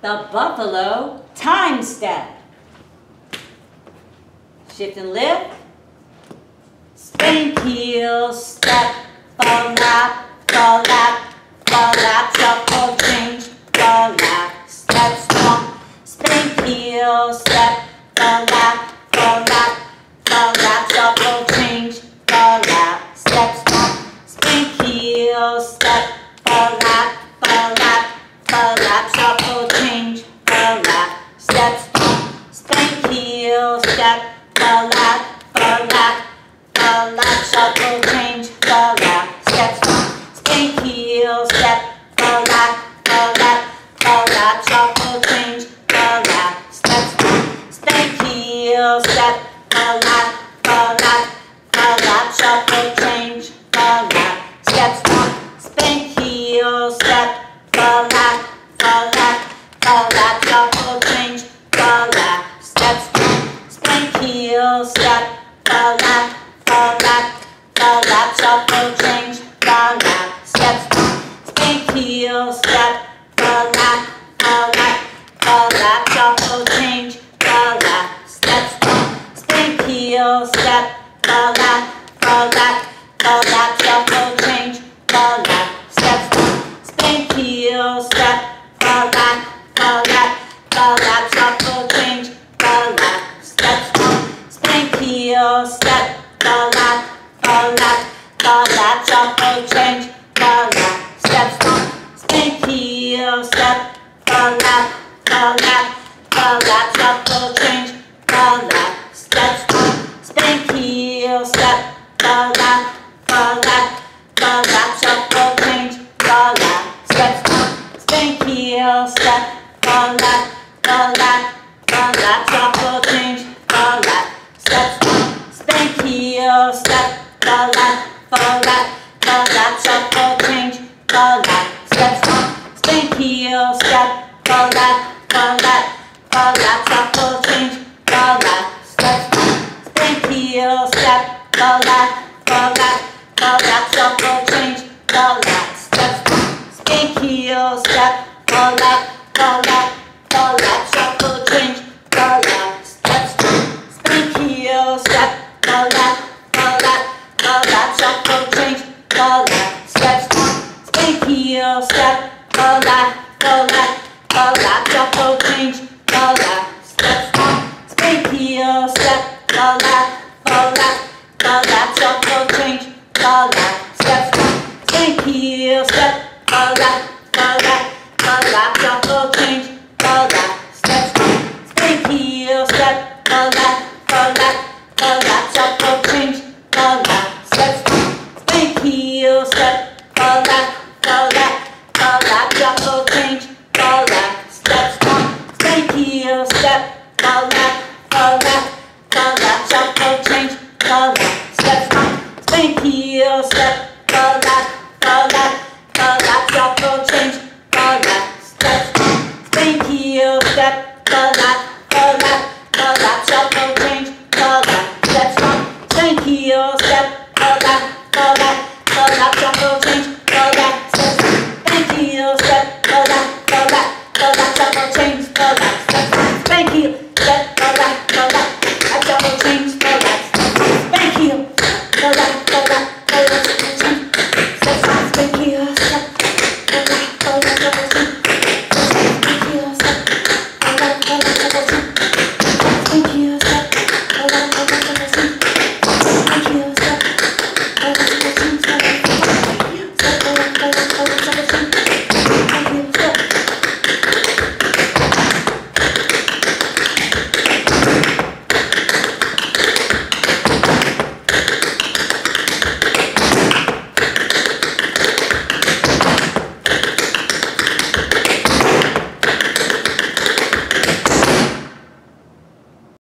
The buffalo time step. Shift and lift. Spank heel, step, fall lap, shuffle, change, fall lap, step, stomp. Spank heel, step, fall lap, shuffle, change, fall lap, step, stomp. Spank heel, step, fall lap, shuffle, change, fall lap, step, stomp. Spank heel, step, fall lap, shuffle, change, fall lap, step, stomp. Spank heel, step, fall lap, shuffle, change, fall lap, step, stomp. Spank heel, step, fall lap, shuffle, change, fall lap, step, stomp. Spank heel, step, fall lap, shuffle, change, fall lap, step, stomp. Spank heel, step, fall lap, shuffle, change, fall lap, step, stomp. Spank heel, step, fall lap, shuffle, change, fall lap, step, stomp. Spank heel, step, fall lap, shuffle, change, fall lap, step, stomp. Spank heel, step, fall lap, shuffle, change, fall lap, step, stomp. Spank heel, step, fall lap, shuffle, change, fall lap, step, stomp. Spank heel, step, fall lap, shuffle, change, fall lap, step, stomp. Spank heel, step, fall lap, shuffle, change, fall lap, step, stomp. Spank heel, step, fall lap, shuffle, change, fall lap, step, stomp. Spank heel, step, fall lap, shuffle, change, fall lap, step, stomp. Spank heel, step, fall lap, shuffle, change, fall lap, step, stomp. Spank heel, step, fall lap, shuffle, change, fall lap, step, stomp. Spank heel, step, fall lap, shuffle, change, fall lap, step, stomp. Spank heel, step, fall lap, shuffle, change, fall lap, step, stomp. Spank heel, step, fall lap, shuffle, change, fall lap, step, stomp. Spank heel, step, fall lap, shuffle, change, fall lap, step, stomp. Spank heel, step, fall lap, shuffle, change, fall lap, step, stomp. Spank heel, step, fall lap, shuffle, change, fall lap, step, stomp. Spank heel, step, fall lap, shuffle, change, fall lap, step, stomp. Spank heel, step, fall lap, shuffle, change, fall lap, step, stomp. Spank heel, step, fall lap, shuffle, change, fall lap, step, stomp. Spank heel, step, fall lap, shuffle, change, fall lap, step, stomp. Spank heel, step, fall lap, shuffle, change, fall lap, step, stomp. Spank heel, step, fall lap, shuffle, change, fall lap, step, stomp. Spank heel, step, fall lap, shuffle, change.